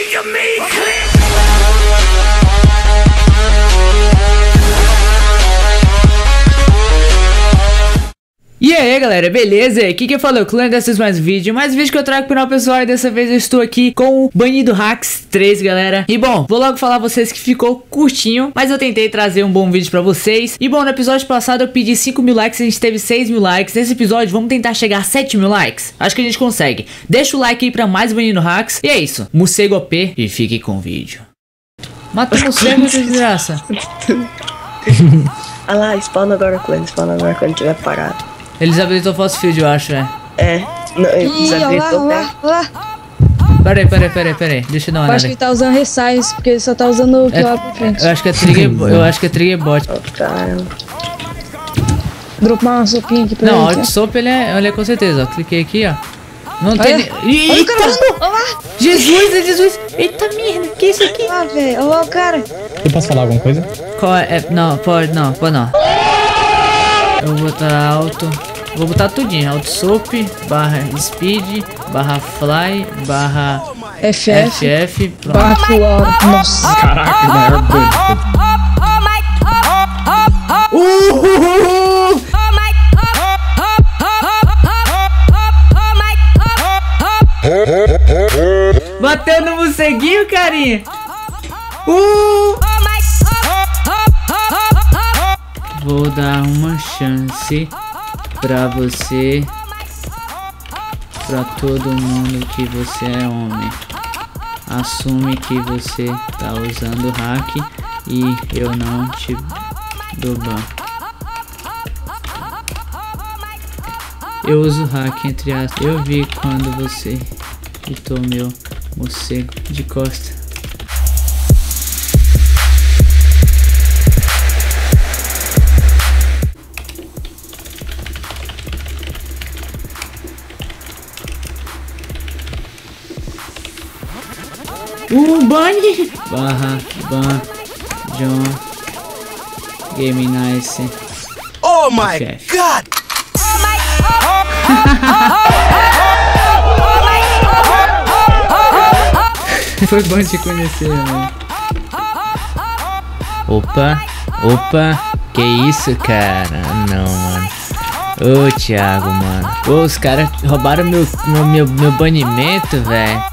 E aí galera, beleza? Aqui que falou, Clã desses mais vídeo que eu trago pro canal pessoal. E dessa vez eu estou aqui com o Banido Hacks 3, galera. E bom, vou logo falar a vocês que ficou curtinho, mas eu tentei trazer um bom vídeo pra vocês. E bom, no episódio passado eu pedi 5 mil likes, a gente teve 6 mil likes. Nesse episódio vamos tentar chegar a 7 mil likes. Acho que a gente consegue. Deixa o like aí pra mais Banido Hacks. E é isso, morcego OP e fique com o vídeo. Mata o morcego, desgraça. Ah lá, spawna agora, Clã, spawna agora quando tiver parado. Eles habilitou Force Field, eu acho, né? É, não, eles habilitou, né? Peraí, deixa eu dar uma olhada. Eu acho que ele tá usando resize, porque ele só tá usando o que lá pra frente. Eu acho que é trigger bot. Oh, caramba. Dropar uma sopinha aqui pra ele. Não, Não, Alt Soap ele é com certeza, ó. Cliquei aqui, ó. Não tem. Olha o cara vazando! Olha lá! Jesus! Eita merda, que é isso aqui? Olha lá, velho. Olha lá o cara. Eu posso falar alguma coisa? Qual é? Não, pode não. Eu vou botar alto. Vou botar tudinho. Alt Soap, barra Speed, barra Fly, barra FF, barra Full. Nossa. Caraca, maior doido. Bateu no morceguinho, carinha. Vou dar uma chance pra você, pra todo mundo, que você é homem. Assume que você tá usando hack e eu não te dou ban. Eu uso hack entre aspas. Eu vi quando você hitou meu morcego de costa. Bunny barra ban John Game Nice. Oh my god! Foi bom te conhecer, mano. Opa, que isso, cara? Não, mano. Ô, Thiago, mano. Ô, os caras roubaram meu banimento, velho.